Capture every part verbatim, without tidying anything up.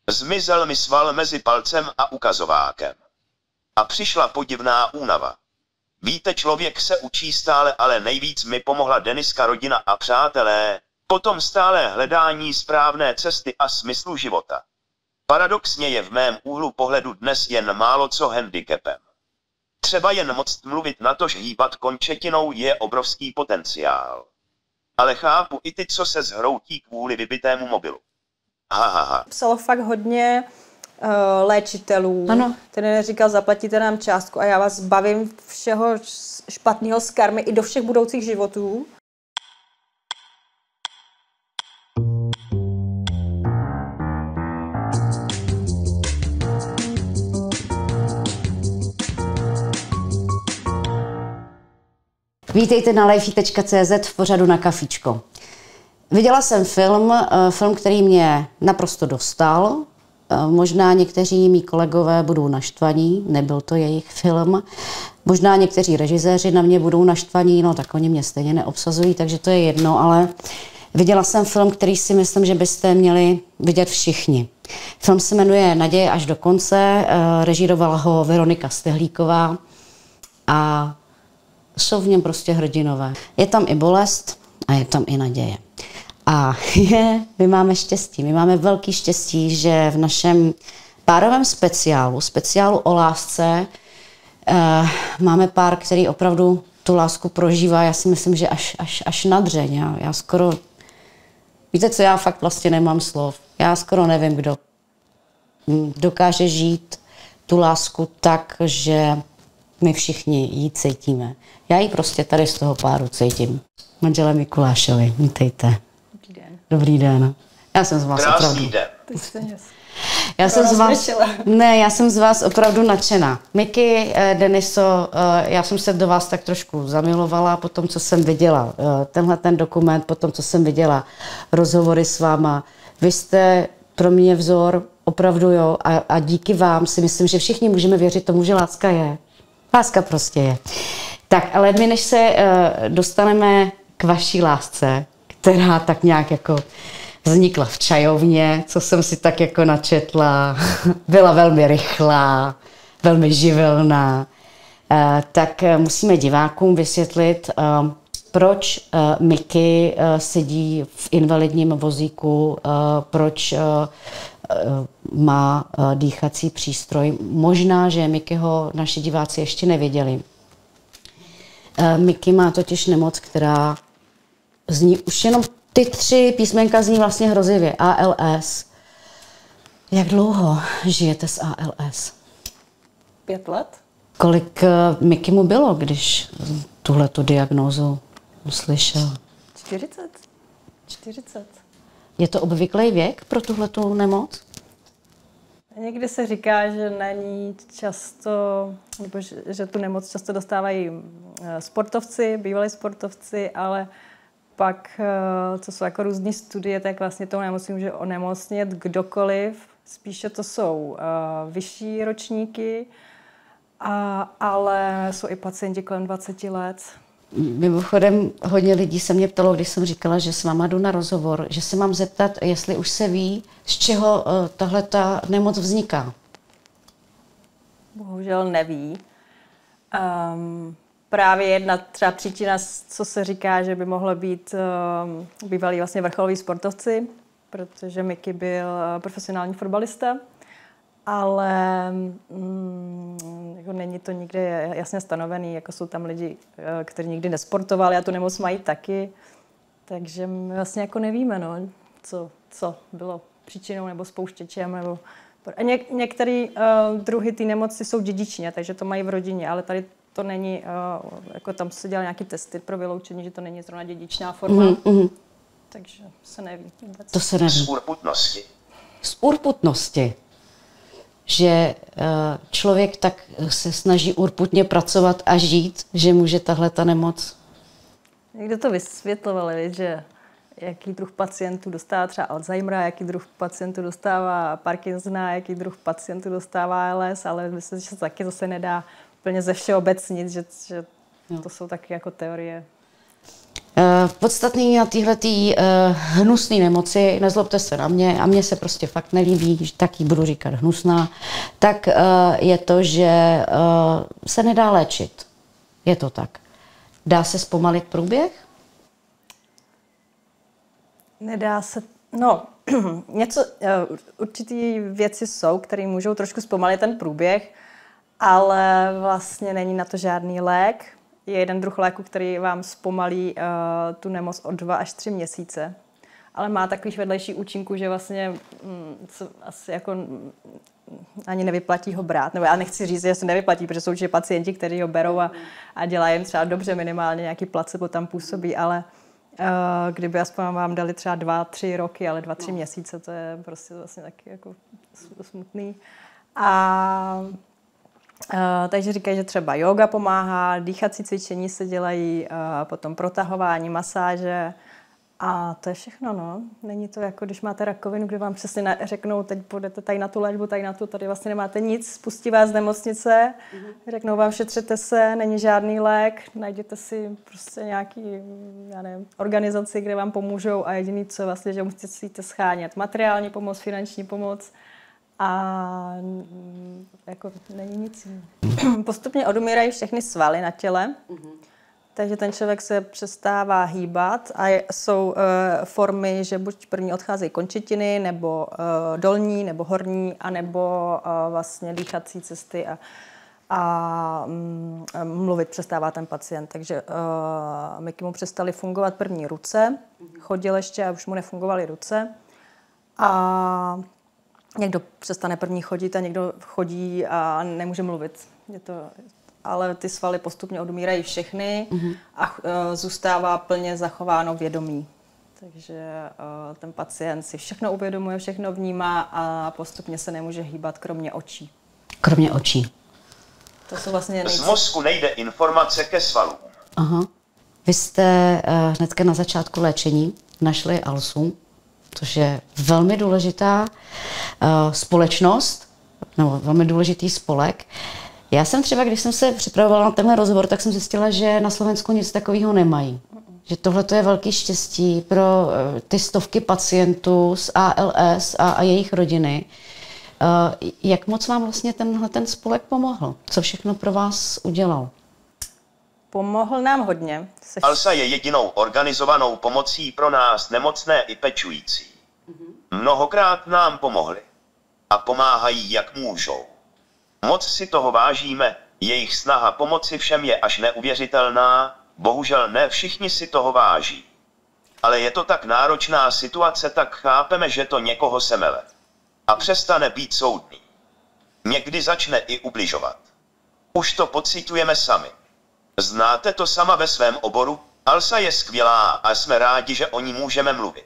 Zmizel mi sval mezi palcem a ukazovákem. A přišla podivná únava. Víte, člověk se učí stále, ale nejvíc mi pomohla Deniska, rodina a přátelé, potom stále hledání správné cesty a smyslu života. Paradoxně je v mém úhlu pohledu dnes jen málo co handicapem. Třeba jen moc mluvit, natož hýbat končetinou je obrovský potenciál. Ale chápu i ty, co se zhroutí kvůli vybitému mobilu. Ha, ha, ha. Psalo fakt hodně uh, léčitelů, ano. Ten říkal, zaplatíte nám částku a já vás bavím všeho špatného z karmy i do všech budoucích životů. Vítejte na lifey tečka cé zet v pořadu Na kafíčko. Viděla jsem film, film, který mě naprosto dostal. Možná někteří mý kolegové budou naštvaní, nebyl to jejich film. Možná někteří režiséři na mě budou naštvaní, no tak oni mě stejně neobsazují, takže to je jedno, ale viděla jsem film, který si myslím, že byste měli vidět všichni. Film se jmenuje Naděje až do konce, režírovala ho Veronika Stehlíková a jsou v něm prostě hrdinové. Je tam i bolest a je tam i naděje. A je, my máme štěstí, my máme velký štěstí, že v našem párovém speciálu, speciálu o lásce, eh, máme pár, který opravdu tu lásku prožívá, já si myslím, že až, až, až na dřeň. Já, já skoro, víte co, já fakt vlastně nemám slov. Já skoro nevím, kdo dokáže žít tu lásku tak, že my všichni ji cítíme. Já ji prostě tady z toho páru cítím. Manžele Mikulášovi, vítejte. Dobrý den. Dobrý den. Já jsem z vás Krásný opravdu... den. Já jsem, z vás, ne, já jsem z vás opravdu nadšená. Miky, Deniso, já jsem se do vás tak trošku zamilovala po tom, co jsem viděla tenhle ten dokument, po tom, co jsem viděla rozhovory s váma. Vy jste pro mě vzor, opravdu jo, a, a díky vám si myslím, že všichni můžeme věřit tomu, že láska je. Láska prostě je. Tak, ale my než se uh, dostaneme k vaší lásce, která tak nějak jako vznikla v čajovně, co jsem si tak jako načetla, byla velmi rychlá, velmi živelná, uh, tak musíme divákům vysvětlit, uh, proč uh, Miky uh, sedí v invalidním vozíku, uh, proč uh, má dýchací přístroj. Možná, že Mikyho naši diváci ještě nevěděli. Miky má totiž nemoc, která zní, už jenom ty tři písmenka zní vlastně hrozivě. A L S. Jak dlouho žijete s A L S? Pět let. Kolik Miky mu bylo, když tuhletu diagnózu uslyšel? čtyřicet. čtyřicet. Je to obvyklý věk pro tuhletu nemoc? Někdy se říká, že na ní často, nebo že, že tu nemoc často dostávají sportovci, bývalí sportovci, ale pak, co jsou jako různé studie, tak vlastně tou nemocí může onemocnit kdokoliv. Spíše to jsou uh, vyšší ročníky, a, ale jsou i pacienti kolem dvacet let. Mimochodem, hodně lidí se mě ptalo, když jsem říkala, že s váma jdu na rozhovor, že se mám zeptat, jestli už se ví, z čeho uh, tahle ta nemoc vzniká. Bohužel neví. Um, právě jedna třeba příčina, co se říká, že by mohlo být um, bývalí vlastně vrcholoví sportovci, protože Miky byl uh, profesionální fotbalista, ale mm, jako není to nikde jasně stanovený, jako jsou tam lidi, kteří nikdy nesportovali a tu nemoc mají taky, takže my vlastně jako nevíme, no, co, co bylo příčinou nebo spouštěčem. Nebo... A ně, některé uh, druhy té nemoci jsou dědičně, takže to mají v rodině, ale tady to není, uh, jako tam se dělá nějaký testy pro vyloučení, že to není zrovna dědičná forma, mm-hmm. takže se neví vůbec. To se neví. Z urputnosti. Z urputnosti. Že člověk tak se snaží urputně pracovat a žít, že může tahle ta nemoc. Někdo to vysvětlovali, že jaký druh pacientů dostává třeba Alzheimera, jaký druh pacientů dostává Parkinsona, jaký druh pacientů dostává A L S, ale myslím, že se taky zase nedá úplně ze všeobecnit, že, že to jsou taky jako teorie. Podstatný na téhletý uh, hnusné nemoci, nezlobte se na mě, a mně se prostě fakt nelíbí, že taky budu říkat hnusná, tak uh, je to, že uh, se nedá léčit. Je to tak. Dá se zpomalit průběh? Nedá se, no, něco, uh, určitý věci jsou, které můžou trošku zpomalit ten průběh, ale vlastně není na to žádný lék. Je jeden druh léku, který vám zpomalí uh, tu nemoc o dva až tři měsíce. Ale má takových vedlejší účinků, že vlastně mm, co asi jako mm, ani nevyplatí ho brát. Nebo já nechci říct, že se nevyplatí, protože jsou určitě pacienti, kteří ho berou a, a dělají jim třeba dobře, minimálně nějaký placebo tam působí, ale uh, kdyby aspoň vám dali třeba dva, tři roky, ale dva, tři měsíce, to je prostě vlastně taky jako smutný. A Uh, takže říkají, že třeba yoga pomáhá, dýchací cvičení se dělají, uh, potom protahování, masáže a to je všechno, no. Není to jako, když máte rakovinu, kde vám přesně na, řeknou, teď půjdete tady na tu léčbu, tady na tu, tady vlastně nemáte nic, spustí vás z nemocnice, mm-hmm. řeknou vám, šetřete se, není žádný lék, najděte si prostě nějaký, já nevím, organizaci, kde vám pomůžou a jediný, co vlastně, že musíte schánět materiální pomoc, finanční pomoc, a jako není nic. Postupně odumírají všechny svaly na těle, mm-hmm. takže ten člověk se přestává hýbat a jsou uh, formy, že buď první odcházejí končetiny, nebo uh, dolní, nebo horní, anebo uh, vlastně dýchací cesty a, a um, mluvit přestává ten pacient. Takže uh, my mu přestali fungovat první ruce, mm-hmm. chodil ještě a už mu nefungovaly ruce. A někdo přestane první chodit a někdo chodí a nemůže mluvit. Je to, ale ty svaly postupně odumírají všechny mm-hmm. a uh, zůstává plně zachováno vědomí. Takže uh, ten pacient si všechno uvědomuje, všechno vnímá a postupně se nemůže hýbat, kromě očí. Kromě očí. To jsou vlastně Z mozku nejde informace ke svalům. Aha. Vy jste uh, hnedka na začátku léčení našli ALSu, což je velmi důležitá uh, společnost, nebo velmi důležitý spolek. Já jsem třeba, když jsem se připravovala na tenhle rozhovor, tak jsem zjistila, že na Slovensku nic takového nemají. Že tohle je velký štěstí pro uh, ty stovky pacientů z A L S a, a jejich rodiny. Uh, jak moc vám vlastně tenhle ten spolek pomohl? Co všechno pro vás udělal? Pomohl nám hodně. Seš... ALSa je jedinou organizovanou pomocí pro nás nemocné i pečující. Mm-hmm. Mnohokrát nám pomohli a pomáhají, jak můžou. Moc si toho vážíme, jejich snaha pomoci všem je až neuvěřitelná, bohužel ne všichni si toho váží. Ale je to tak náročná situace, tak chápeme, že to někoho semele. A přestane být soudný. Někdy začne i ubližovat. Už to pociťujeme sami. Znáte to sama ve svém oboru? ALSa je skvělá a jsme rádi, že o ní můžeme mluvit.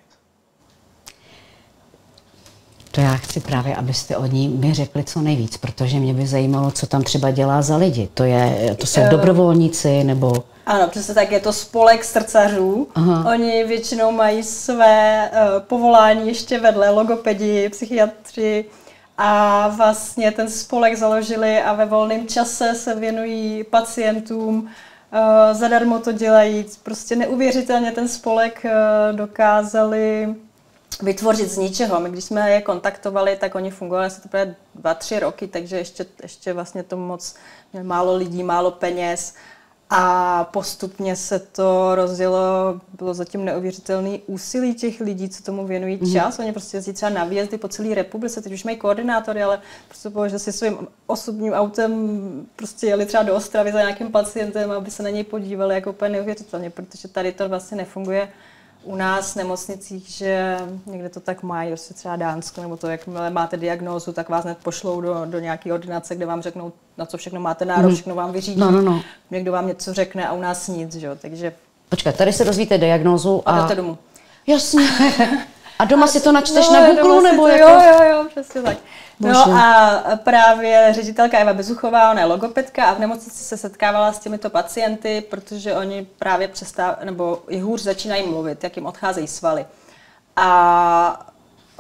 To já chci právě, abyste o ní mi řekli co nejvíc, protože mě by zajímalo, co tam třeba dělá za lidi. To, je, to jsou dobrovolníci nebo... Ano, přesně tak, je to spolek srdcařů. Aha. Oni většinou mají své uh, povolání ještě vedle, logopedi, psychiatři a vlastně ten spolek založili a ve volném čase se věnují pacientům, uh, zadarmo to dělají. Prostě neuvěřitelně ten spolek uh, dokázali vytvořit z ničeho. My když jsme je kontaktovali, tak oni fungovali asi teprve dva, tři roky, takže ještě, ještě vlastně to moc měl málo lidí, málo peněz. A postupně se to rozjelo, bylo zatím neuvěřitelné úsilí těch lidí, co tomu věnují čas. Mm. Oni prostě jezdí třeba na výjezdy po celé republice, teď už mají koordinátory, ale prostě že si svým osobním autem prostě jeli třeba do Ostravy za nějakým pacientem, aby se na něj podívali, jako úplně neuvěřitelně, protože tady to vlastně nefunguje u nás v nemocnicích, že někde to tak mají, prostě třeba Dánsko, nebo to, jakmile máte diagnózu, tak vás hned pošlou do, do nějaké ordinace, kde vám řeknou, na co všechno máte nárok, mm. všechno vám vyřídí. No, no, no. Někdo vám něco řekne a u nás nic, že jo, takže... Počkej, tady se dozvíte diagnózu a... A jdete domů. Jasně. A doma a si to načteš no, na Google, nebo to, jako... Jo, jo, jo, přesně tak. Bože. No a právě ředitelka Eva Bezuchová, ona je logopedka a v nemocnici se setkávala s těmito pacienty, protože oni právě přestáv, nebo i hůř začínají mluvit, jak jim odcházejí svaly. A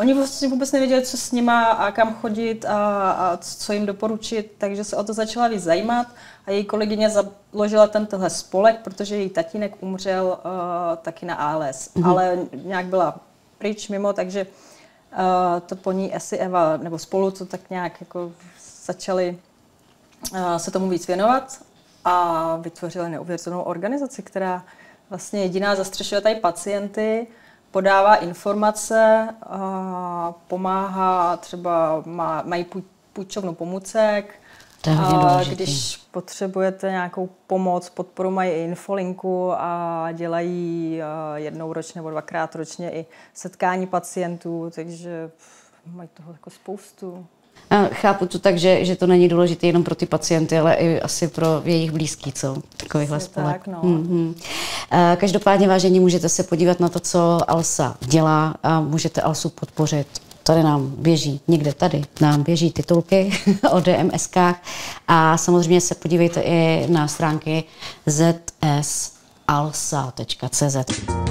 oni vlastně vůbec nevěděli, co s nima a kam chodit a, a co jim doporučit, takže se o to začala víc zajímat a její kolegyně založila tenhle spolek, protože její tatínek umřel uh, taky na A L S, mm-hmm. ale nějak byla pryč mimo, takže uh, to po ní asi Eva, nebo spolu to tak nějak jako začali uh, se tomu víc věnovat a vytvořili neuvěřitelnou organizaci, která vlastně jediná zastřešuje tady pacienty, podává informace, pomáhá, třeba má, mají půjčovnu pomůcek, když potřebujete nějakou pomoc, podporu mají i infolinku a dělají jednou ročně nebo dvakrát ročně i setkání pacientů, takže mají toho jako spoustu. A chápu to tak, že, že to není důležité jenom pro ty pacienty, ale i asi pro jejich blízký, co? Takovýhle spolek. Tak, no. mm-hmm. Každopádně, vážení, můžete se podívat na to, co ALSA dělá a můžete ALSu podpořit. Tady nám běží, někde tady nám běží titulky o D M S kách a samozřejmě se podívejte i na stránky z s alsa tečka cé zet.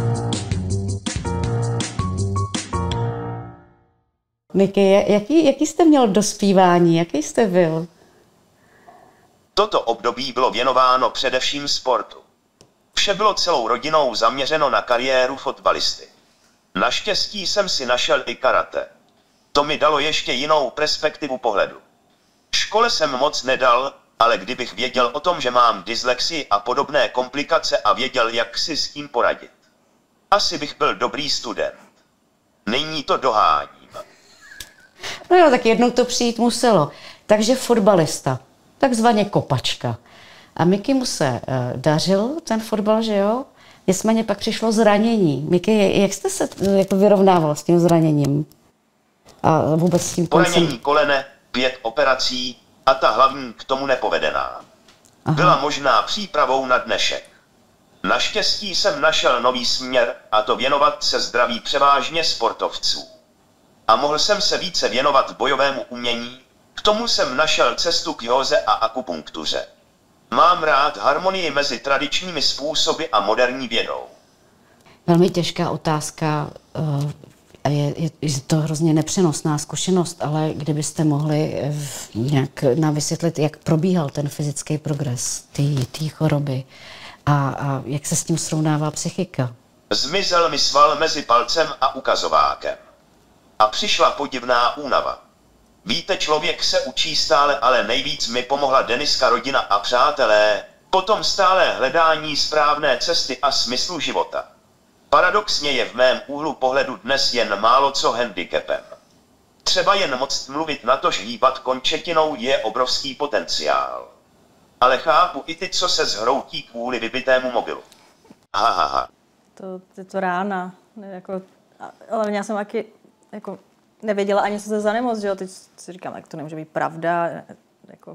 Miky, jaký, jaký jste měl dospívání? Jaký jste byl? Toto období bylo věnováno především sportu. Vše bylo celou rodinou zaměřeno na kariéru fotbalisty. Naštěstí jsem si našel i karate. To mi dalo ještě jinou perspektivu pohledu. Škole jsem moc nedal, ale kdybych věděl o tom, že mám dyslexii a podobné komplikace a věděl, jak si s tím poradit, asi bych byl dobrý student. Nyní to doháním. No jo, tak jednou to přijít muselo. Takže fotbalista, takzvaně kopačka. A Miky se uh, dařil ten fotbal, že jo? Nicméně pak přišlo zranění. Miky, jak jste se jako vyrovnával s tím zraněním? A vůbec s tím koncem? Poranění kolene, pět operací a ta hlavní k tomu nepovedená. Aha. Byla možná přípravou na dnešek. Naštěstí jsem našel nový směr, a to věnovat se zdraví převážně sportovců. A mohl jsem se více věnovat bojovému umění, k tomu jsem našel cestu k józe a akupunktuře. Mám rád harmonii mezi tradičními způsoby a moderní vědou. Velmi těžká otázka, je, je, je to hrozně nepřenosná zkušenost, ale kdybyste mohli nějak nám vysvětlit, jak probíhal ten fyzický progres té choroby a, a jak se s tím srovnává psychika. Zmizel mi sval mezi palcem a ukazovákem. A přišla podivná únava. Víte, člověk se učí stále, ale nejvíc mi pomohla Deniska rodina a přátelé, potom stále hledání správné cesty a smyslu života. Paradoxně je v mém úhlu pohledu dnes jen málo co handicapem. Třeba jen moc mluvit, natož hýbat končetinou je obrovský potenciál. Ale chápu i ty, co se zhroutí kvůli vybitému mobilu. Ha, ha, ha. To je to rána. Jako, ale já jsem taky jako nevěděla ani, co to je za nemoc, že jo, teď si říkám, tak to nemůže být pravda, jako.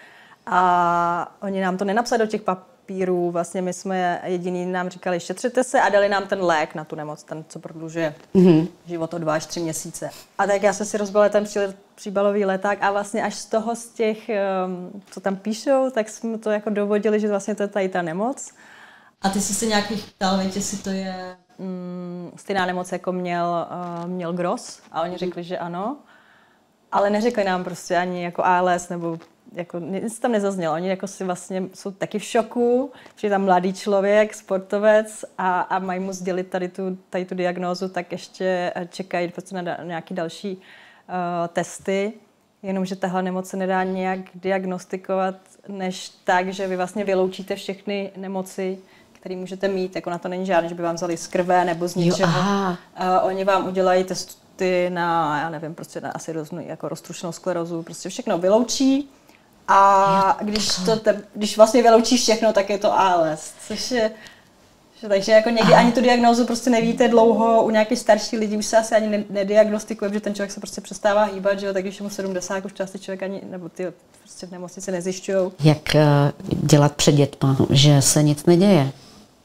A oni nám to nenapsali do těch papírů, vlastně my jsme jediný nám říkali, šetřete se a dali nám ten lék na tu nemoc, ten, co prodlužuje mm-hmm. život o dva až tři měsíce. A tak já jsem si rozbala ten příbalový leták a vlastně až z toho, z těch, co tam píšou, tak jsme to jako dovodili, že vlastně to je tady ta nemoc. A ty jsi se nějakých ptal, víte, jestli to je mm, stejná nemoc, jako měl, uh, měl Gross. A oni řekli, že ano. Ale neřekli nám prostě ani jako A L S, nebo jako, nic tam nezaznělo. Oni jako si vlastně jsou taky v šoku, že je tam mladý člověk, sportovec a, a mají mu sdělit tady tu, tady tu diagnózu, tak ještě čekají prostě na, na nějaké další uh, testy. Jenomže tahle nemoc se nedá nějak diagnostikovat, než tak, že vy vlastně vyloučíte všechny nemoci, který můžete mít, jako na to není žádný, že by vám vzali z krve nebo z ničeho. Uh, oni vám udělají testy na, já nevím, prostě na asi roznu, jako roztroušenou sklerózu, prostě všechno vyloučí a když, to te, když vlastně vyloučí všechno, tak je to A L S, což je, že, takže jako někdy ani tu diagnózu prostě nevíte dlouho, u nějakých starších lidí už se asi ani ne, nediagnostikuje, protože ten člověk se prostě přestává hýbat, že jo, tak když je mu sedmdesát, už části člověk ani, nebo ty prostě v nemocnici nezjišťujou. Jak uh, dělat před dětma, že se nic neděje?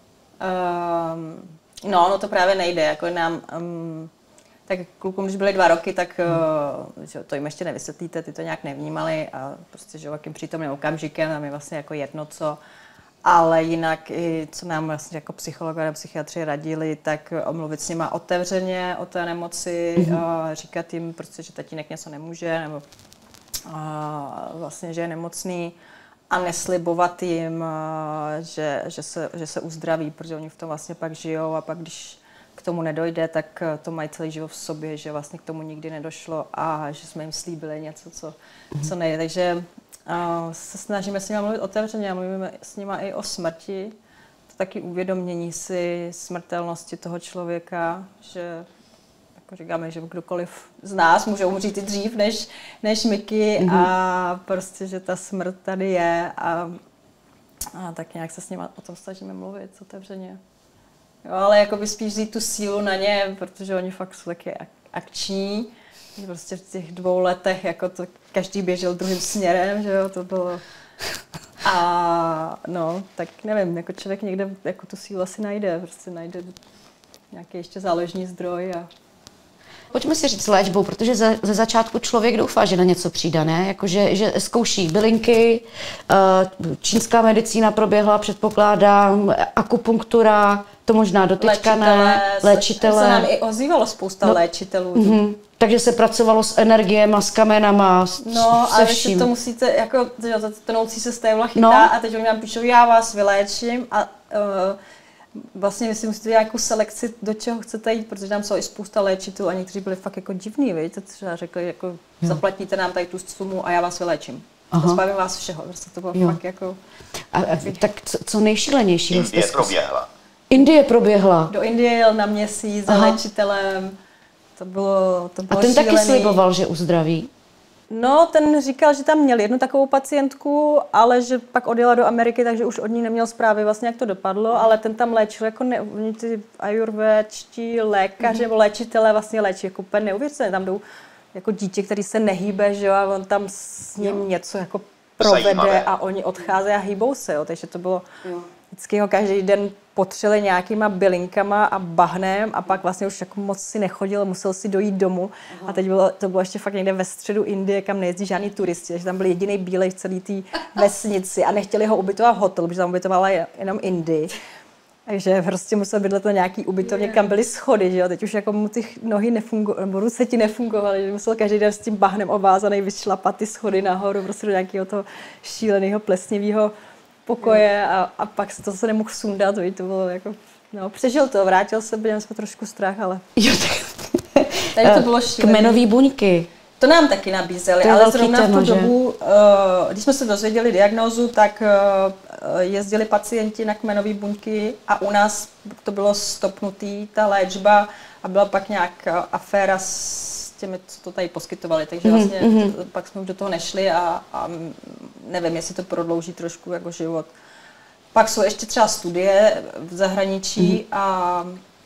Um, no, no to právě nejde, jako nám, um, tak klukům, když byly dva roky, tak uh, že to jim ještě nevysvětlíte, ty to nějak nevnímali a prostě, že jakým přítomným okamžikem, tam je vlastně jako jedno co. Ale jinak i co nám vlastně jako psychologové a psychiatři radili, tak mluvit s nima otevřeně o té nemoci, mm-hmm. říkat jim prostě, že tatínek něco nemůže, nebo a vlastně, že je nemocný a neslibovat jim, že, že, se, že se uzdraví, protože oni v tom vlastně pak žijou a pak když k tomu nedojde, tak to mají celý život v sobě, že vlastně k tomu nikdy nedošlo a že jsme jim slíbili něco, co, co nejde. Takže uh, se snažíme s nimi mluvit otevřeně a mluvíme s nimi i o smrti. To taky uvědomění si smrtelnosti toho člověka, že jako říkáme, že kdokoliv z nás může umřít i dřív než, než Miky mm-hmm. a prostě, že ta smrt tady je a, a tak nějak se s nimi o tom snažíme mluvit otevřeně. Jo, ale jako by spíš vzít tu sílu na ně, protože oni fakt jsou taky akční. Že prostě v těch dvou letech jako to každý běžel druhým směrem, že jo, to bylo. A no, tak nevím, jako člověk někde jako tu sílu asi najde, prostě najde nějaký ještě záložní zdroj a Pojďme si říct léčbou, protože ze, ze začátku člověk doufá, že na něco přijde, ne? Jako, že, že zkouší bylinky, čínská medicína proběhla, předpokládám, akupunktura, to možná dotyčka ne, léčitele. Se nám i ozývalo spousta no, léčitelů. Mm-hmm. Takže se pracovalo s energiemi, s kamenama, s, no, se ale vším. to musíte, jako, tenoucí se stévla chytá no. a teď oni nám píšou, já vás vyléčím a uh, vlastně si musíte nějakou selekci, do čeho chcete jít, protože tam jsou i spousta léčitelů a někteří byli fakt jako divní, víte, třeba řekli, jako jo. zaplatíte nám tady tu sumu a já vás vyléčím. Zbavím vás všeho, prostě to bylo jo. fakt jako... A, a, tak co, co nejšílenějšího jste Indie proběhla. Indie proběhla. Do Indie jel na měsíc za léčitelem, to bylo, to bylo A ten šílený. Taky sliboval, že uzdraví? No, ten říkal, že tam měl jednu takovou pacientku, ale že pak odjela do Ameriky, takže už od ní neměl zprávy vlastně, jak to dopadlo, ale ten tam léčil jako ne, ty ajurvédští lékaři nebo léčitelé vlastně léčí jako úplně neuvěřitelné. Tam jdou jako dítě, který se nehýbe, že jo, a on tam s ním jo. něco jako provede Zajímavé. A oni odcházejí a hýbou se, jo, takže to bylo jo. vždycky ho každý den potřeli nějakýma bylinkama a bahnem a pak vlastně už jako moc si nechodil, musel si dojít domů. Aha. A teď bylo, to bylo ještě fakt někde ve středu Indie, kam nejezdí žádný turisti, takže tam byl jediný bílej v celé té vesnici a nechtěli ho ubytovat v hotelu, protože tam ubytovala jenom Indii. Takže prostě musel bydlet na nějaký ubytovně, kam byly schody, že jo. Teď už jako mu ty nohy nefungovaly, nebo ruce ti nefungovaly, že musel každý den s tím bahnem ovázaný vyšlapat ty schody nahoru, prostě do nějakého toho šíleného plesnivého pokoje a, a pak se to se nemohl sundat, víš, to bylo jako, no, přežil to, vrátil se, měli jsme trošku strach, ale jo, tak... tady to bylo šílené. Kmenový buňky. To nám taky nabízeli, ale zrovna téma, v tu že? dobu, když jsme se dozvěděli diagnózu, tak jezdili pacienti na kmenové buňky a u nás to bylo stopnutý, ta léčba, a byla pak nějak aféra s těmi, co to tady poskytovali, takže vlastně mm-hmm. to, pak jsme už do toho nešli a, a nevím, jestli to prodlouží trošku jako život. Pak jsou ještě třeba studie v zahraničí mm-hmm. a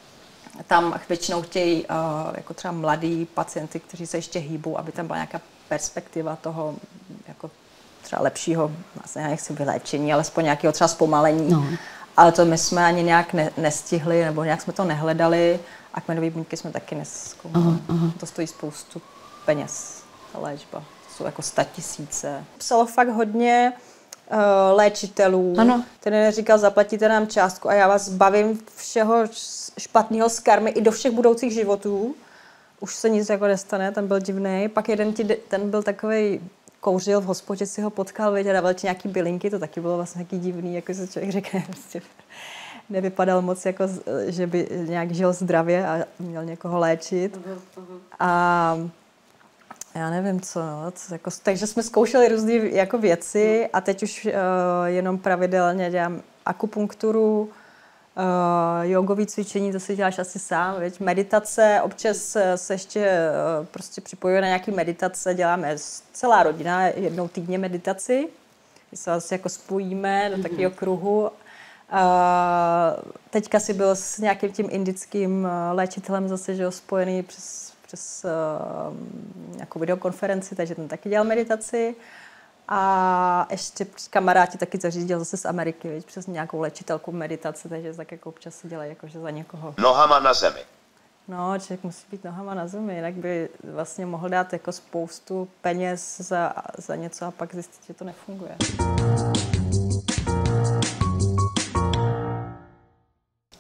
tam většinou chtějí uh, jako třeba mladí pacienty, kteří se ještě hýbou, aby tam byla nějaká perspektiva toho jako třeba lepšího, vlastně nechci vyléčení, alespoň nějakého třeba zpomalení. No. Ale to my jsme ani nějak ne, nestihli, nebo nějak jsme to nehledali a kmenové buňky jsme taky nezkoumali. To stojí spoustu peněz, ta léčba. To jsou jako statisíce. Psalo fakt hodně uh, léčitelů. Ano. Ten říkal, zaplatíte nám částku a já vás bavím všeho špatného z karmy i do všech budoucích životů. Už se nic jako nestane, ten byl divný. Pak jeden ti, ten byl takovej, kouřil v hospodě, si ho potkal, věděl, dával ti nějaký bylinky, to taky bylo vlastně nějaký divný, jako se člověk řekne, prostě nevypadal moc, jako, že by nějak žil zdravě a měl někoho léčit. A já nevím co, no, co jako, takže jsme zkoušeli různé jako věci a teď už uh, jenom pravidelně dělám akupunkturu, Uh, jogový cvičení, to si děláš asi sám, viď? Meditace, občas se ještě uh, prostě připojuje na nějaký meditace, děláme celá rodina jednou týdně meditaci, kdy se asi jako spojíme do takového kruhu. Uh, teďka si byl s nějakým tím indickým léčitelem zase, že jo, spojený přes, přes uh, nějakou videokonferenci, takže ten taky dělal meditaci. A ještě kamaráti taky zařídil zase z Ameriky, víc, přes nějakou léčitelku meditace, takže tak jako občas si dělají jakože za někoho. Nohama na zemi. No, člověk musí být nohama na zemi, jinak by vlastně mohl dát jako spoustu peněz za, za něco a pak zjistit, že to nefunguje.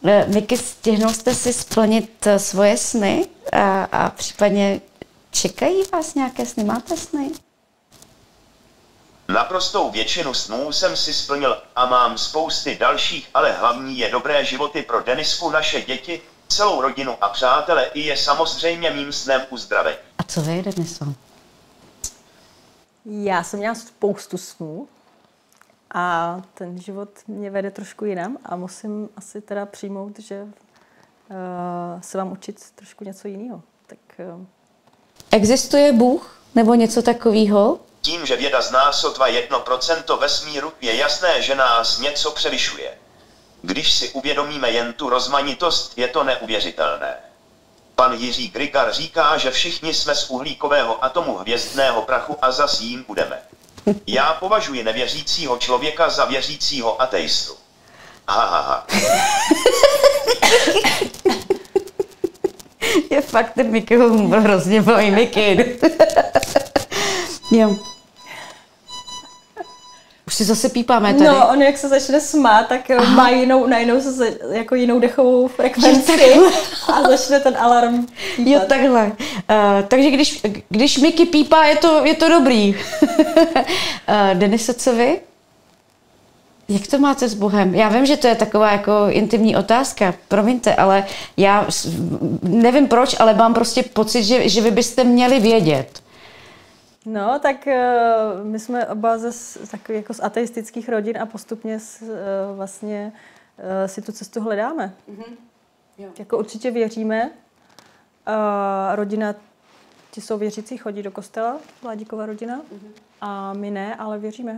Miky, stihnul jste si splnit svoje sny a, a případně čekají vás nějaké sny? Máte sny? Naprostou většinu snů jsem si splnil a mám spousty dalších, ale hlavní je dobré životy pro Denisku, naše děti, celou rodinu a přátele i je samozřejmě mým snem uzdravení. A co vy, Deniso? Já jsem měla spoustu snů a ten život mě vede trošku jinam a musím asi teda přijmout, že uh, se vám učit trošku něco jiného. Tak, uh... Existuje Bůh nebo něco takového? Tím, že věda zná sotva jedno procento vesmíru, je jasné, že nás něco převyšuje. Když si uvědomíme jen tu rozmanitost, je to neuvěřitelné. Pan Jiří Grigar říká, že všichni jsme z uhlíkového atomu hvězdného prachu a zas jím budeme. Já považuji nevěřícího člověka za věřícího ateistu. Ha, ha, ha. Je fakt, ten Mikyho humor hrozně baví, Miky. Jo. Už si zase pípáme tady. No, on jak se začne smát, tak Aha. má jinou, najednou se jako jinou dechovou frekvenci a začne ten alarm pípat. Jo, takhle. Uh, takže když, když Miky pípá, je to, je to dobrý. uh, Denise, co vy? Jak to máte s Bohem? Já vím, že to je taková jako intimní otázka, promiňte, ale já nevím proč, ale mám prostě pocit, že, že vy byste měli vědět. No, tak uh, my jsme oba ze takových jako z ateistických rodin a postupně s, uh, vlastně uh, si tu cestu hledáme. Mm-hmm. Jo. Jako určitě věříme. Uh, rodina, ti jsou věřící, chodí do kostela, Vládíkova rodina, mm-hmm. a my ne, ale věříme.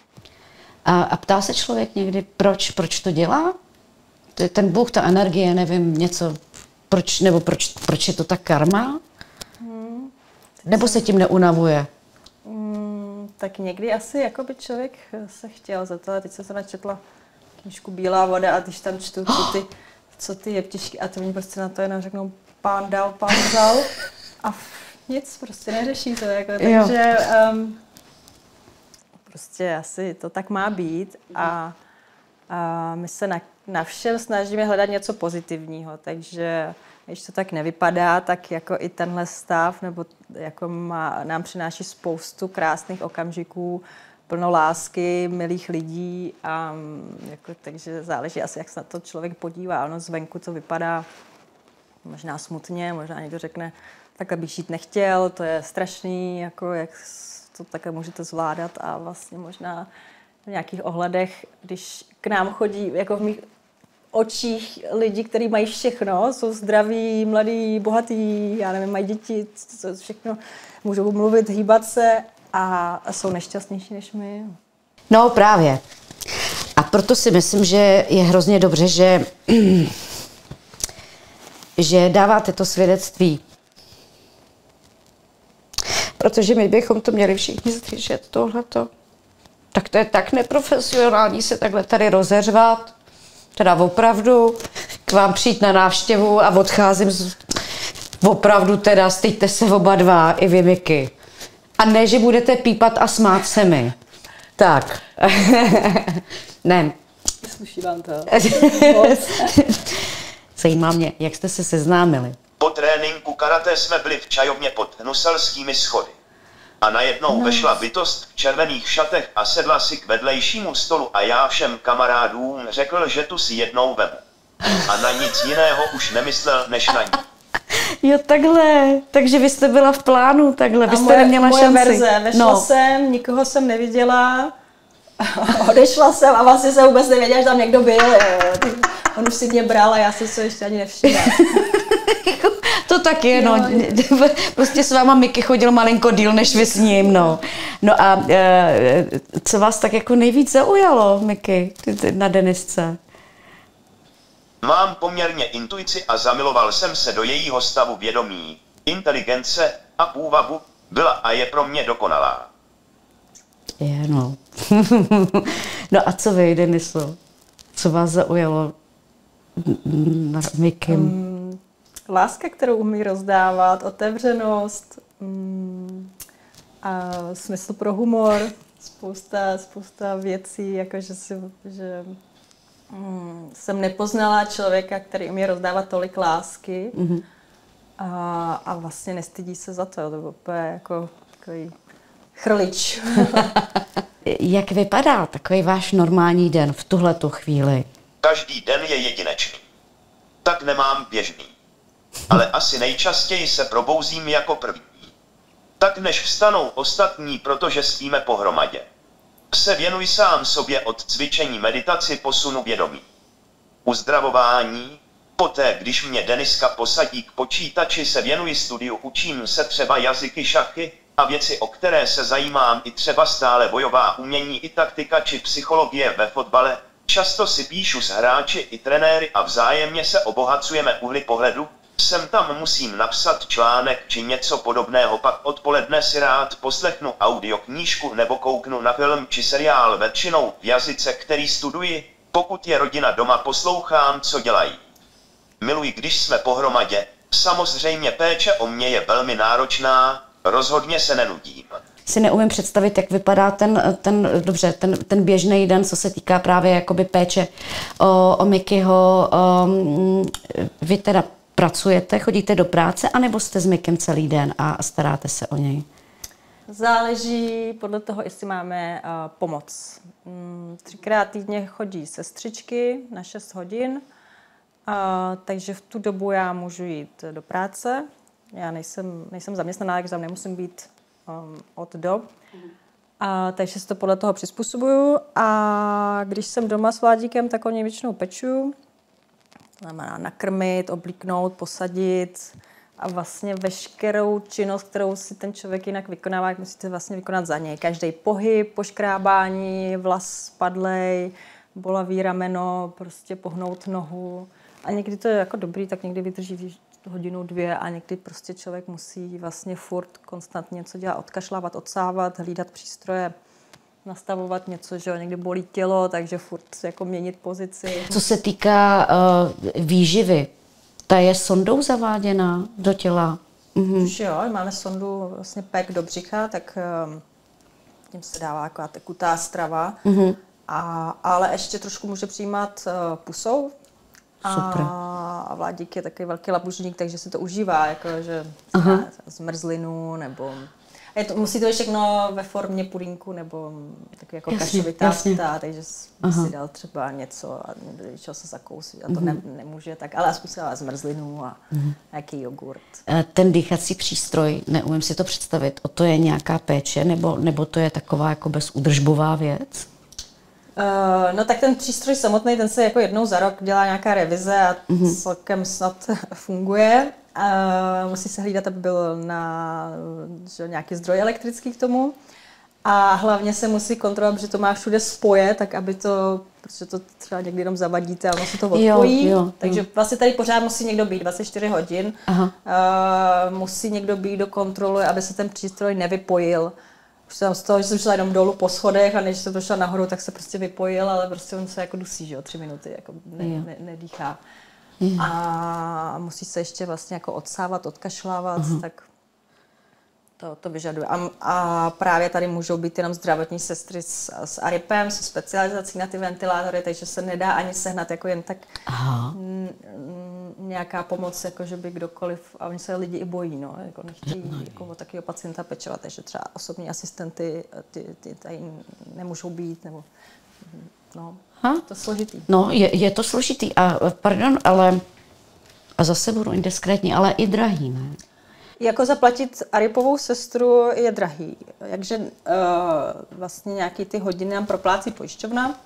A, a ptá se člověk někdy, proč, proč to dělá? Ten Bůh, ta energie, nevím, něco, proč, nebo proč, proč je to ta karma? Hmm. Nebo se tím neunavuje? Hmm, tak někdy asi jako by člověk se chtěl za to, ale teď jsem se načetla knížku Bílá voda a když tam čtu, co ty, co ty jeptišky, a to mě prostě na to jenom řeknou, pán dal, pán vzal a nic, prostě neřeší to, jako, takže um, prostě asi to tak má být a, a my se na, na všem snažíme hledat něco pozitivního, takže když to tak nevypadá, tak jako i tenhle stav nebo jako má, nám přináší spoustu krásných okamžiků, plno lásky, milých lidí a jako, takže záleží asi, jak se na to člověk podívá. Ono zvenku to vypadá možná smutně, možná někdo řekne, takhle bych žít nechtěl, to je strašný, jako jak to takhle můžete zvládat a vlastně možná v nějakých ohledech, když k nám chodí, jako v mých očích lidi, kteří mají všechno, jsou zdraví, mladí, bohatí, já nevím, mají děti, všechno, můžou mluvit, hýbat se a jsou nešťastnější než my. No právě. A proto si myslím, že je hrozně dobře, že, že dáváte to svědectví. Protože my bychom to měli všichni slyšet, tohleto. Tak to je tak neprofesionální se takhle tady rozeřvat. Teda opravdu k vám přijít na návštěvu a odcházím z... opravdu teda, styďte se oba dva, i vy, Miky. A ne, že budete pípat a smát se mi. Tak. Ne. Sluší vám to. Zajímá mě, jak jste se seznámili. Po tréninku karate jsme byli v čajovně pod Hnuselskými schody. A najednou no. vešla bytost v červených šatech a sedla si k vedlejšímu stolu a já všem kamarádům řekl, že tu si jednou vemu. A na nic jiného už nemyslel, než na ní. Jo, takhle. Takže vy jste byla v plánu, takhle. Vy jste moje, neměla moje šanci. verze. Vešla no. jsem, nikoho jsem neviděla, odešla jsem a vlastně jsem vůbec nevěděla, že tam někdo byl. On už si mě bral a já jsem se ještě ani nevšimla. To tak je, no. Prostě s váma Miky chodil malinko díl, než vy s ním, no. No a e, co vás tak jako nejvíc zaujalo, Miky, na Denisce? Mám poměrně intuici a zamiloval jsem se do jejího stavu vědomí, inteligence a půvabu, byla a je pro mě dokonalá. Je, no. No a co vy, Deniso? Co vás zaujalo na Mikim? Um, láska, kterou umí rozdávat, otevřenost um, a smysl pro humor, spousta, spousta věcí, jakože si, že Hmm, jsem nepoznala člověka, který umí rozdávat tolik lásky mm-hmm. a, a vlastně nestydí se za to. To byl úplně jako takový chrlič. Jak vypadá takový váš normální den v tuhletu chvíli? Každý den je jedinečný. Tak nemám běžný. Ale asi nejčastěji se probouzím jako první. Tak než vstanou ostatní, protože spíme pohromadě. Se věnuji sám sobě od cvičení meditaci posunu vědomí. Uzdravování, poté když mě Deniska posadí k počítači, se věnuji studiu, učím se třeba jazyky, šachy a věci, o které se zajímám, i třeba stále bojová umění i taktika či psychologie ve fotbale. Často si píšu s hráči i trenéry a vzájemně se obohacujeme úhly pohledu. Sem tam musím napsat článek či něco podobného, pak odpoledne si rád poslechnu audioknížku nebo kouknu na film či seriál, většinou v jazyce, který studuji. Pokud je rodina doma, poslouchám, co dělají. Miluji, když jsme pohromadě. Samozřejmě péče o mě je velmi náročná, rozhodně se nenudím. Si neumím představit, jak vypadá ten, ten, dobře, ten, ten běžný den, co se týká právě jakoby péče o, o Mikyho. O, vy teda pracujete, chodíte do práce, anebo jste s Mikem celý den a staráte se o něj? Záleží podle toho, jestli máme uh, pomoc. Mm, třikrát týdně chodí sestřičky na šest hodin, uh, takže v tu dobu já můžu jít do práce. Já nejsem, nejsem zaměstnaná, takže tam nemusím být um, od do. Mm. Uh, takže si to podle toho přizpůsobuju. A když jsem doma s Vládíkem, tak o něj většinou peču. To znamená nakrmit, oblíknout, posadit a vlastně veškerou činnost, kterou si ten člověk jinak vykonává, musíte vlastně vykonat za něj. Každý pohyb, poškrábání, vlas spadlej, bolavý rameno, prostě pohnout nohu. A někdy to je jako dobrý, tak někdy vydrží hodinu, dvě a někdy prostě člověk musí vlastně furt konstantně něco dělat, odkašlávat, odsávat, hlídat přístroje, nastavovat něco, že jo, někdy bolí tělo, takže furt jako měnit pozici. Co se týká uh, výživy, ta je sondou zaváděná do těla? Mhm. Už jo, máme sondu vlastně pek do břicha, tak um, tím se dává taková tekutá strava, mhm. a, ale ještě trošku může přijímat uh, pusou. Super. A Vládík je takový velký labužník, takže si to užívá, jako že zmrzlinu nebo... Je to, musí to být všechno ve formě pudinku nebo takový jako kašovitá ptá, takže by si dal třeba něco a čeho se zakousit a to ne, nemůže, tak ale aspoň si dává zmrzlinu a uh-huh. nějaký jogurt. Ten dýchací přístroj, neumím si to představit, o to je nějaká péče nebo, nebo to je taková jako bezúdržbová věc? Uh, no tak ten přístroj samotný, ten se jako jednou za rok dělá nějaká revize a uh-huh. celkem snad funguje. Uh, musí se hlídat, aby byl na že, nějaký zdroj elektrický k tomu. A hlavně se musí kontrolovat, protože to má všude spoje, tak aby to, protože to třeba někdy jenom zavadíte a ono se to odpojí. Jo, jo, Takže jo. vlastně tady pořád musí někdo být dvacet čtyři hodin. Aha. Uh, musí někdo být do kontroly, aby se ten přístroj nevypojil. Už jsem z toho, že jsem šla jenom dolů po schodech a než jsem došla nahoru, tak se prostě vypojil, ale prostě on se jako dusí, že jo, tři minuty, jako ne, ne, nedýchá. Mm. A musí se ještě vlastně jako odsávat, odkašlávat, uh-huh. tak to, to vyžaduje. A, a právě tady můžou být jenom zdravotní sestry s, s ARIPem, se specializací na ty ventilátory, takže se nedá ani sehnat jako jen tak n, n, nějaká pomoc, jako že by kdokoliv, a oni se lidi i bojí, no, jako nechtějí jako o takového pacienta pečovat, takže třeba osobní asistenty ty, ty tady nemůžou být, nebo no. Ha? To složitý. No, je, je to složitý. A pardon, ale a zase budu indiskrétní, ale i drahý, ne? Jako zaplatit ARIPovou sestru je drahý. Jakže uh, vlastně nějaký ty hodiny nám proplácí pojišťovna. Uh,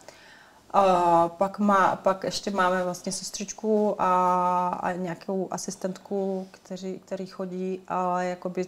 pak, má, pak ještě máme vlastně sestřičku a, a nějakou asistentku, kteří, který chodí, ale jakoby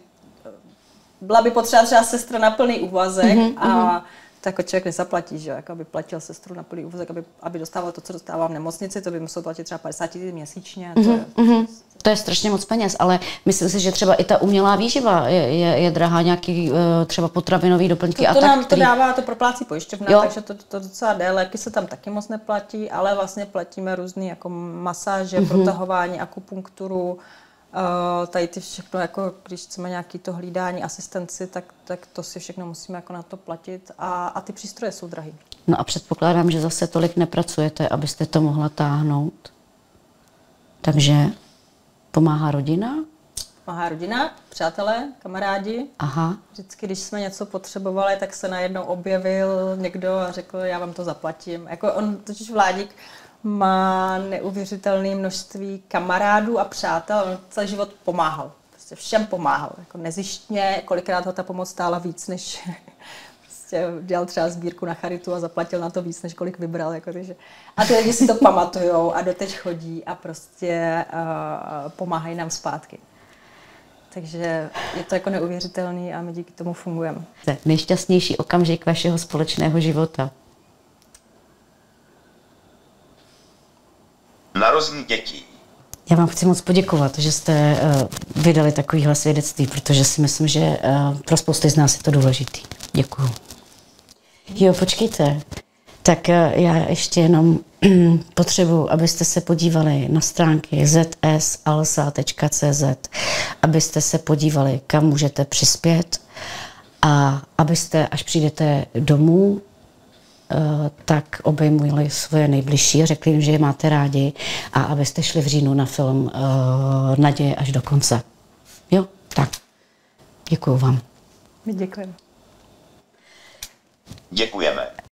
byla by potřeba třeba sestra na plný úvazek mm-hmm, a mm-hmm. tak jako člověk nezaplatí, že jako aby platil sestru na plný úvazek, aby, aby dostával to, co dostávám v nemocnici, to by musel platit třeba padesát tisíc měsíčně. To, mm-hmm. je, mm-hmm. to je strašně moc peněz, ale myslím si, že třeba i ta umělá výživa je, je, je drahá, nějaký uh, třeba potravinový doplňky to, a to tak. nám který... to dává, to proplácí pojišťovna, takže to, to docela jde, léky se tam taky moc neplatí, ale vlastně platíme různý jako masáže, mm-hmm. protahování, akupunkturu, Uh, tady ty všechno, jako když chceme nějaký to hlídání, asistenci, tak, tak to si všechno musíme jako na to platit a, a ty přístroje jsou drahý. No a předpokládám, že zase tolik nepracujete, abyste to mohla táhnout. Takže pomáhá rodina? Pomáhá rodina, přátelé, kamarádi. Aha. Vždycky, když jsme něco potřebovali, tak se najednou objevil někdo a řekl, já vám to zaplatím. Jako on, totiž Vládík má neuvěřitelné množství kamarádů a přátel, on celý život pomáhal. Prostě všem pomáhal, jako nezištně, kolikrát ho ta pomoc stála víc, než prostě dělal třeba sbírku na charitu a zaplatil na to víc, než kolik vybral. Jako, takže. A ty lidi si to pamatujou a doteď chodí a prostě uh, pomáhají nám zpátky. Takže je to jako neuvěřitelný a my díky tomu fungujeme. Nejšťastnější okamžik vašeho společného života? Narození dětí. Já vám chci moc poděkovat, že jste uh, vydali takovýhle svědectví, protože si myslím, že uh, pro spousty z nás je to důležitý. Děkuju. Jo, počkejte. Tak uh, já ještě jenom potřebuji, abyste se podívali na stránky z s alsa tečka c z, abyste se podívali, kam můžete přispět a abyste, až přijdete domů, tak obejmuli svoje nejbližší a řekli jim, že je máte rádi a abyste šli v říjnu na film uh, Naděje až do konce. Jo, tak. Děkuju vám. My děkujeme. Děkujeme.